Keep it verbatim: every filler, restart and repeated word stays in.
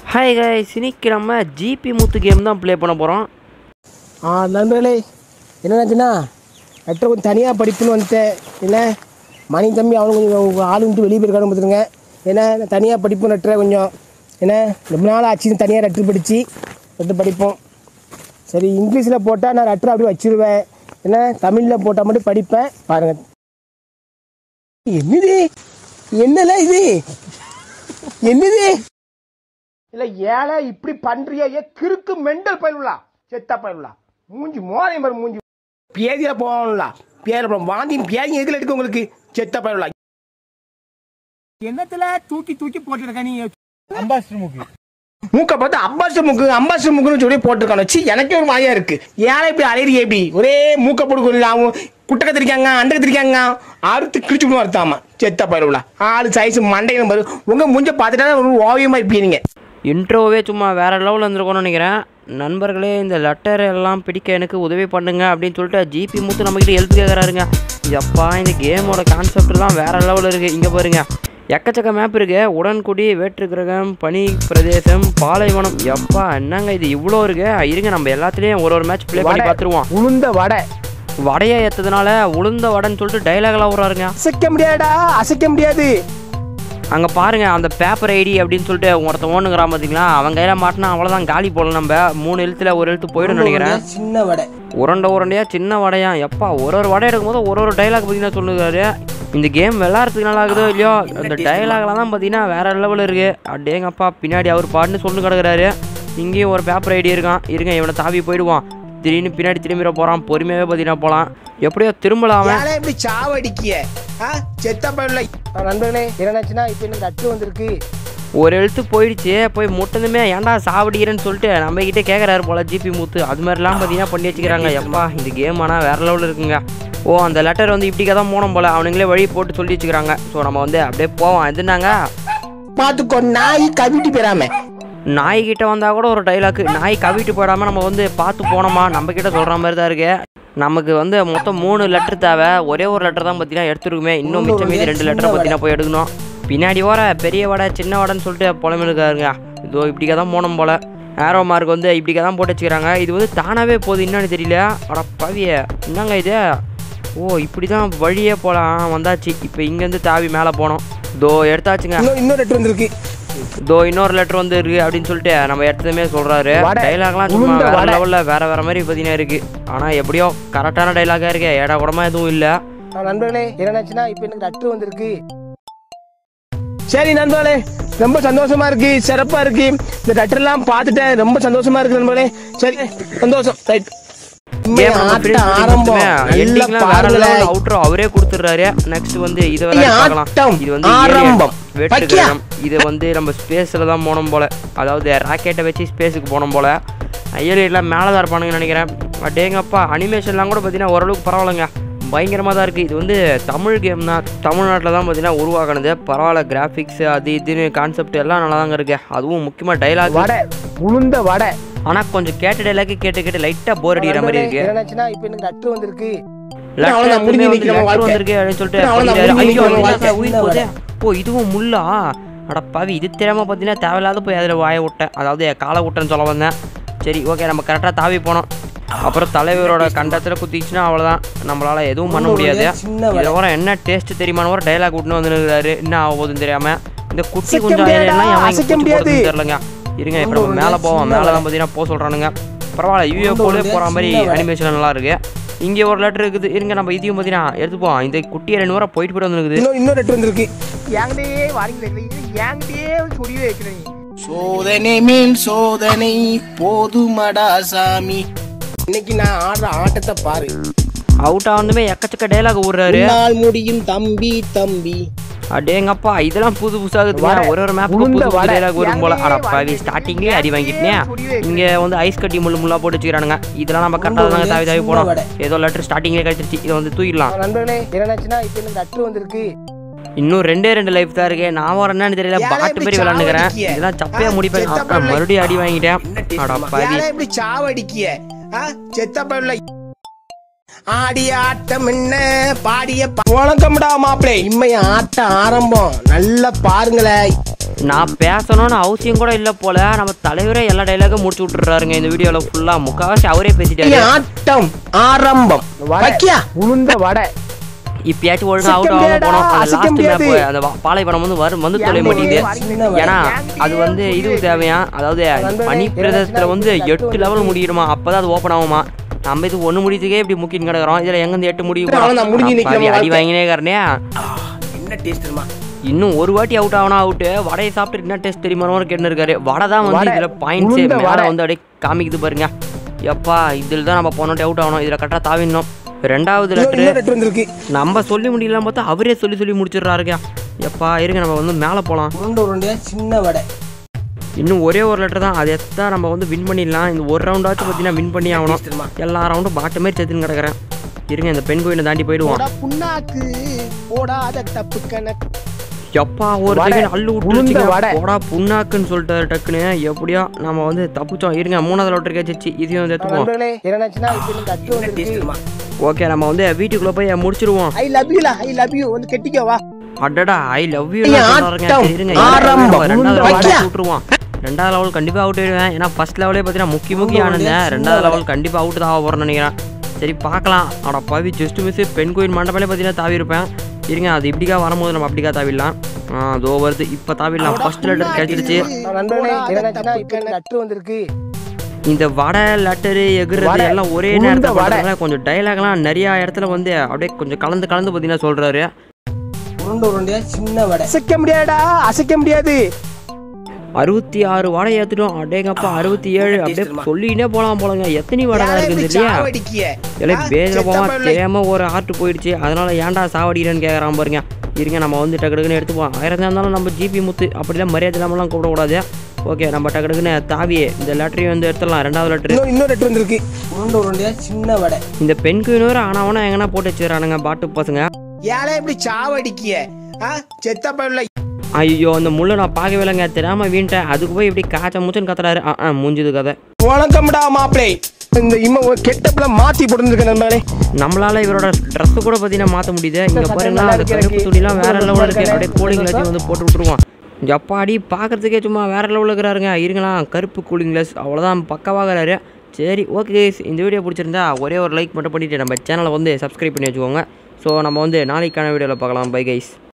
Hi guys இன்னைக்கு நம்ம GP Muthu game தான் ப்ளே பண்ண போகிறோம். ஆ நண்பர்களே என்னச்சுன்னா லெட்டர் கொஞ்சம் தனியாக படிப்புன்னு வந்துட்டேன். என்ன மணி தம்பி அவனு கொஞ்சம் ஆள் விட்டு வெளியே போயிருக்கானு பார்த்துருங்க. ஏன்னா தனியாக படிப்பு லெட்டரை கொஞ்சம் என்ன ரொம்ப நாள் ஆச்சு தனியாக லெட்ரு படித்து லெட்ரு படிப்போம். சரி இங்கிலீஷில் போட்டால் நான் லெட்டர் அப்படியே வச்சுருவேன். என்ன தமிழில் போட்டால் மட்டும் படிப்பேன். பாருங்கள் என்னது என்னல இது என்னது இல்லை ஏழை இப்படி பண்ணுறியா? ஏ கிறுக்கு மெண்டல் பயிலுலா செத்தா பயிலுலா மூஞ்சி மோதை மாதிரி மூஞ்சி பேதியில் போகணும்ல பேரில் போகணும் வாந்தியும் பேதியும் எதில் எடுக்க உங்களுக்கு செத்தா பயிலுலா என்னத்தில் தூக்கி தூக்கி போட்டுருக்க நீ அம்பாசிடர் மூக்கு மூக்கை பார்த்து அம்பாசிடர் மூக்கு அம்பாசிடர் மூக்குன்னு சொல்லி போட்டிருக்கானு வச்சு எனக்கே ஒரு மாயா இருக்கு. ஏழை இப்படி அலையிறிய எப்படி ஒரே மூக்கை போட்டு அவங்க குட்டை கத்திரிக்காங்க அண்டை கத்திரிக்காங்க அறுத்து கிழிச்சு விடுவோம் அறுத்தாமா செத்தா பயிலுலா ஆளு சைஸ் மண்டையும் பாரு உங்கள் மூஞ்சை பார்த்துட்டா ஒரு ஓவியமாக இருப்பீங்க. இன்ட்ரோவே சும்மா வேறு லெவலில் இருந்திருக்கோன்னு நினைக்கிறேன். நண்பர்களே இந்த லெட்டர் எல்லாம் பிடிக்க எனக்கு உதவி பண்ணுங்க அப்படின்னு சொல்லிட்டு ஜிபி முத்து நம்மக்கிட்ட எழுத்து கேட்குறாருங்க. எப்பா இந்த கேமோட கான்செப்ட்லாம் வேறு லெவலில் இருக்குது. இங்கே பாருங்க எக்கச்சக்க மேப் இருக்குது. உடன்குடி வேற்று கிரகம் பனி பிரதேசம் பாலைவனம். எப்பா என்னங்க இது இவ்வளோ இருக்கு. இருங்க நம்ம எல்லாத்துலேயும் ஒரு ஒரு மேட்ச் ப்ளே பண்ணி பார்த்துருவோம். உளுந்த வடை வடையை ஏற்றதுனால உளுந்த வடைன்னு சொல்லிட்டு டைலாக்லாம் விட்றாருங்க. அசைக்க முடியாடா அசைக்க முடியாது. அங்கே பாருங்கள் அந்த பேப்பர் ஐடி அப்படின்னு சொல்லிட்டு ஒருத்தன் ஓனுங்கிறான் பார்த்தீங்களா, அவன் கையில் மாட்டினா அவ்வளோதான் காலி போடலாம். நம்ம மூணு எழுத்துல ஒரு எழுத்து போய்டும் நினைக்கிறேன். சின்ன வடை உருண்டை உருண்டையா சின்ன வடையா எப்பா ஒரு ஒரு வடை எடுக்கும்போது ஒரு ஒரு டைலாக் பார்த்தீங்கன்னா சொல்லுறாரு. இந்த கேம் விளாட்றதுக்கு நல்லா இருக்குதோ இல்லையோ அந்த டைலாக்லாம் தான் பார்த்தீங்கன்னா வேற லெவலில் இருக்குது. அப்படியேங்கப்பா பின்னாடி அவர் பாட்டுன்னு சொல்லு கிடக்குறாரு. இங்கேயும் ஒரு பேப்பர் ஐடி இருக்கான். இருங்க இவனை தாவி போயிடுவான். திடீர்னு பின்னாடி திரும்பிட போகிறான். பொறுமையாகவே பார்த்தீங்கன்னா போகலாம். எப்படியோ திரும்பலாம இப்படி சாவடிக்கிய நண்பர்களே என்னச்சுன்னா இப்போ எனக்கு லெட்ரு வந்திருக்கு. ஒரு எழுத்து போயிடுச்சு. போய் முட்டதுமே ஏன்டா சாவடிக்கிறேன்னு சொல்லிட்டு நம்ம கிட்டே கேட்குறாரு போல ஜிபி முத்து. அது மாதிரிலாம் பார்த்தீங்கன்னா பண்ணி வச்சுக்கிறாங்க. எப்பா இந்த கேம் ஆனால் வேற லெவலில் இருக்குங்க. ஓ அந்த லெட்டர் வந்து இப்படிக்கா தான் போனோம் போல அவனுங்களே வழி போட்டு சொல்லி வச்சுக்கிறாங்க. ஸோ நம்ம வந்து அப்படியே போவோம். எதுனாங்க பார்த்துக்கோ நாய் கவிட்டு போயிடாம. நாய்கிட்ட வந்தால் கூட ஒரு டைலாக்கு நாய் கவிட்டு போயிடாமல் நம்ம வந்து பார்த்து போனோமா நம்ம கிட்ட சொல்கிற மாதிரி தான் இருக்கு. நமக்கு வந்து மொத்தம் மூணு லெட்டர் தேவை. ஒரே ஒரு லெட்டர் தான் பார்த்தீங்கன்னா எடுத்துருக்குமே. இன்னும் மிச்சம் மீதி ரெண்டு லெட்டரை பார்த்தீங்கன்னா போய் எடுக்கணும். பின்னாடி வர பெரிய வடை சின்ன வடைன்னு சொல்லிட்டு புலம்பிருக்காருங்க. இதோ இப்படிக்கா தான் போனோம் போல். ஆரோ மார்க் வந்து இப்படிக்கா தான் போட்டு வச்சுக்கிறாங்க. இது வந்து தானாகவே போகுது என்னன்னு தெரியல. அட பவிய என்னங்க இது? ஓ இப்படி தான் வழியே போகலாம். வந்தாச்சு. இப்போ இங்கேருந்து தாவி மேலே போனோம். இதோ எடுத்தாச்சுங்க. இன்னொரு லெட்டர் வந்துருக்கு. இதோ இன்னொரு லெட்டர் வந்து இருக்கு அப்படின்னு சொல்லிட்டு நம்ம எடுத்ததுமே சொல்றாரு. டைலாக்லாம் சும்மா வேற லெவலில் வேற வேற மாதிரி பார்த்தீங்கன்னா இருக்கு. ஆனால் எப்படியோ கரெக்டான டைலாகா இருக்கு. ஏடா கூடமா எதுவும் இல்லை. நண்பர்களே என்னச்சுன்னா இப்போ எனக்கு லெட்டர் வந்திருக்கு. சரி நண்பர்களே ரொம்ப சந்தோஷமா இருக்கு சிறப்பா இருக்கு. இந்த லெட்டர் எல்லாம் பார்த்துட்டேன் ரொம்ப சந்தோஷமா இருக்கு நண்பர்களே. சரி சந்தோஷம் ரைட். அவரே கொடுத்துறாரு. நெக்ஸ்ட் வந்து இது இது வந்து வேற்று கிரகம். இது வந்து நம்ம ஸ்பேஸ்ல தான் போனோம் போல. அதாவது ராக்கெட்டை வச்சு ஸ்பேஸுக்கு போனோம் போல. ஏலியன்லாம் மேலே தான் இருப்பானுங்க நினைக்கிறேன். அடேங்கப்பா அனிமேஷன்லாம் கூட பார்த்தீங்கன்னா ஓரளவுக்கு பரவாயில்லைங்க. பயங்கரமாக தான் இருக்குது. இது வந்து தமிழ் கேம் தான். தமிழ்நாட்டில் தான் பார்த்தீங்கன்னா உருவாக்கினது. பரவாயில்ல கிராஃபிக்ஸ் அது இதுன்னு கான்செப்ட் எல்லாம் நல்லா தாங்க இருக்கு. அதுவும் முக்கியமாக டைலாக் வடை உளுந்த வடை. ஆனால் கொஞ்சம் கேட்ட டைலாக்கு கேட்டு கேட்டு லைட்டாக போர் அடிக்கிற மாதிரி இருக்கு. என்னச்சுன்னா இப்போ எனக்கு லெட்டர் வந்திருக்கு. வந்திருக்கு அப்படின்னு சொல்லிட்டு உயிர் போதே. ஓ இதுவும் முள்ளா? அடப்பாவி இது தெரியாமல் பார்த்தீங்கன்னா தேவையில்லாத போய் அதில் வாய விட்டேன். அதாவது காலை விட்டேன்னு சொல்ல வந்தேன். சரி ஓகே நம்ம கரெக்டாக தாவி போனோம். அப்புறம் தலைவரோட கண்டத்தில் குத்திச்சுன்னா அவ்வளோதான். நம்மளால் எதுவும் பண்ண முடியாது. இதில் வர என்ன டேஸ்ட் தெரியுமான ஒரு டைலாக் விட்டுன்னு வந்துருக்காரு. என்ன ஆக போகுதுன்னு தெரியாமல். இந்த குட்டி கொஞ்சம் தெரியலங்க. இருங்க இப்போ நம்ம மேலே போவோம். மேலே தான் பார்த்தீங்கன்னா போக சொல்கிறானுங்க. பரவாயில்ல யூஎஃப்ஓலே போகிற மாதிரி அனிமேஷன் நல்லா இருக்கு. இங்கே ஒரு லெட்டர் இருக்குது. இருங்க நம்ம இதையும் பார்த்தீங்கன்னா எடுத்துப்போம். இந்த குட்டியை ரெண்டு வாரம் போயிட்டு போயிட்டு வந்துருக்குது. இன்னொரு லெட்டர் வந்துருக்கு. ஏங்கிட்டே வாரிங்க ஏங்கிட்டே சொல்லி வைக்கிறேன். சோதனை மேல் சோதனை போதுமடா சாமி. இன்னைக்கு நான் ஆடுற ஆட்டத்தை பாரு. அவுட்டா வந்துமே எக்கச்சக்க டைலாக் விடுறாரு. முடியும் தம்பி தம்பி. அடேங்கப்பா இதெல்லாம் புது புதுசாக ஒரு ஒரு மேப் புது புது டைலாக் வரும் போல. அடப்பாவி ஸ்டார்டிங்லேயே அடி வாங்கிட்டேன். இங்கே வந்து ஐஸ் கட்டி முள்ளு முள்ளா போட்டு வச்சுக்கிறானுங்க. இதெல்லாம் நம்ம கரெக்டாக தாங்க தாவி தாவி போனோம். ஏதோ லெட்டர் ஸ்டார்டிங்லேயே கிடைச்சிருச்சு. இதை வந்து தூக்கிடலாம். நண்பர்களே என்னச்சுன்னா இப்போ எனக்கு லெட்டர் வந்திருக்கு. இன்னும் ரெண்டே ரெண்டு லைஃப் தான் இருக்கு. நான் வர என்னன்னு தெரியல பாட்டு பேர் விளாண்டுக்கிறேன். இதெல்லாம் சப்பையா முடிப்பேன். மறுபடியும் அடி வாங்கிட்டேன். அடப்பாவி சாவடிக்கிய செத்த பையல ஆடிய ஆட்டம் என்ன பாடிய வணக்கம்டா மாப்பிளே. இம்மைய ஆட்டம் ஆரம்பம் நல்லா பாருங்களேன். நான் பேசணும்னு அவசியம் கூட இல்லை போல, நம்ம தலைவரே எல்லா டைலாகும் முடிச்சு விட்டுறாருங்க இந்த வீடியோவில் ஃபுல்லாக. முக்கால்வாசி அவரே பேசிட்டாரு. ஆட்டம் ஆரம்பம் உளுந்த வடை. இப்பயாச்சும் ஒழுங்காக அவுட் ஆகாம போனோம். அந்த லாஸ்ட் மேப் அந்த பாலைவனம் வந்து வரும் வந்து தொலை மாட்டேங்குது. ஏன்னா அது வந்து இது தேவையா, அதாவது பனி பிரதேசத்தில் வந்து எட்டு லெவல் முடியணுமா, அப்போதான் அது ஓப்பன் ஆகுமா. நம்ம இது ஒன்று முடிச்சதுக்கே இப்படி முக்கின்னு கிடக்குறோம். இதில் எங்கேருந்து எட்டு முடிவு அடி வாங்கினே காரணே. என்ன டேஸ்ட் தெரியுமா? இன்னும் ஒரு வாட்டி அவுட் ஆகணும். அவுட்டு வடையை சாப்பிட்டு என்ன டேஸ்ட் தெரியுமா கேட்டு இருக்காரு. வடை தான் வந்து இதில் பாயிண்ட்ஸே மேலே வந்து அப்படியே காமிக்குது பாருங்க. எப்பா இதில் தான் நம்ம போனோட்டு அவுட் ஆகணும். இதில் கரெக்டாக தாவிடணும். ரெண்டாவது லெட்ரு நம்ம சொல்லி முடியலாம் பார்த்தா அவரே சொல்லி சொல்லி முடிச்சிடுறாருங்க. எப்பா இருங்க நம்ம வந்து மேலே போகலாம். சின்ன வடை இன்னும் ஒரே ஒரு லெட்டர் தான், அது எத்தா நம்ம வந்து வின் பண்ணிடலாம். இந்த ஒரு ரவுண்டாச்சும் பார்த்தீங்கன்னா வின் பண்ணி ஆகணும். எல்லா ரவுண்டும் பாட்டு மாதிரி சேர்த்துன்னு கிடக்குறேன். இருங்க இந்த பெண் கோயிலை தாண்டி போயிடுவோம். எப்பா ஒரு செகண்ட் அள்ளு விட்டு போடா புண்ணாக்குன்னு சொல்லிட்டாரு டக்குன்னு. எப்படியோ நம்ம வந்து தப்பிச்சோம். இருங்க மூணாவது லெட்டர் கேச்சிச்சு, இதையும் வந்து எடுத்துப்போம். ஓகே நம்ம வந்து வீட்டுக்குள்ள போய் முடிச்சிருவோம். I love you I love you வந்து கெட்டிக்கவா. அடடா ஐ லவ் யூ இருங்க. ரெண்டாவது லெவல் விட்டுருவோம். ரெண்டாவது லெவல் கண்டிப்பாக அவுட் ஆயிடுவேன். ஏன்னா ஃபர்ஸ்ட் லெவலே பார்த்தீங்கன்னா முக்கிய முக்கிய ஆனந்தேன். ரெண்டாவது லெவல் கண்டிப்பாக அவுட் தான் ஆக போகிறேன்னு நினைக்கிறேன். சரி பார்க்கலாம். அட பாவி ஜஸ்ட் மிஸ் பெண் கோயில் மண்டபமே பார்த்தீங்கன்னா தாவி இருப்பேன். இருங்க அது இப்படிக்கா வரும்போது நம்ம அப்படிக்கா தாவிடலாம். ஆ அதோ வருது இப்போ தாவிடலாம். ஃபர்ஸ்ட் லெட்டர் கிடைச்சிருச்சு. இந்த வடை லெட்டரு எகுறது எல்லாம் ஒரே நேரத்தில் கொஞ்சம் டைலாக்லாம் நிறையா இடத்துல வந்து அப்படியே கொஞ்சம் கலந்து கலந்து பார்த்தீங்கன்னா சொல்கிறாரு. சின்ன வடை அசைக்க முடியாடா அசைக்க முடியாது. அறுபத்தி ஆறு வடை ஏற்றுட்டோம். அடேங்கப்பா அறுபத்தி ஏழு அப்படியே சொல்லினே போகலாம் போலங்க. எத்தனை வடை இருக்குது இல்லையா? எல்லாம் பேஜில் போகாம தெரியாமல் ஒரு ஆர்ட் போயிடுச்சு. அதனால் ஏன்டா சாவடிக்கிறேன்னு கேட்குறான் பாருங்க. இருங்க நம்ம வந்து டக்கு டக்குன்னு எடுத்துப்போம். ஆயிரம் இருந்தாலும் நம்ம ஜிபி முத்து அப்படிலாம் மரியாதை இல்லாமலாம் கூப்பிடக்கூடாது. ஓகே நம்ம டக்கு டக்குன்னு தாவியே இந்த லெட்டரையும் வந்து எடுத்துடலாம். ரெண்டாவது லெட்டர் இன்னொரு லெட்டர் வந்துருக்கு. சின்ன வடை இந்த பெண் குயினூர் ஆனால் அவனா எங்கன்னா போட்டு வச்சுக்கிறானுங்க பாட்டு பசங்க. ஏழை இப்படி சாவடிக்கிய செத்த பயில. ஐயோ அந்த முள்ள நான் பார்க்கவே இல்லைங்க, தெரியாம வீண்டேன். அதுக்கு போய் இப்படி காய்ச்ச மூச்சுன்னு கத்துறாரு. ஆ மூஞ்சுது கதை. வணக்கம்டா மாப்பிளை. இந்த இம்மா கெட்டப்ல மாத்தி போட்டுருக்கேன். நம்மளால இவரோட ட்ரெஸ் கூட பார்த்தீங்கன்னா மாற்ற முடியுது. இங்கே பாருங்களா அந்த கருப்பு துணிலாம் வேற லெவலில் இருக்கு. அப்படியே கூலிங் கிளாஸ் வந்து போட்டு விட்டுருவோம். எப்பாடி பார்க்கறதுக்கே சும்மா வேற லெவலில் இருக்கிறாருங்க. இருங்களா கருப்பு கூலிங் கிளாஸ் அவ்வளோதான் பக்கவாகிறாரு. சரி ஓகே இந்த வீடியோ பிடிச்சிருந்தா ஒரே ஒரு லைக் மட்டும் பண்ணிவிட்டு நம்ம சேனலை வந்து சப்ஸ்கிரைப் பண்ணி வச்சுக்கோங்க. ஸோ நம்ம வந்து நாளைக்கான வீடியோவில் பார்க்கலாம். Bye guys.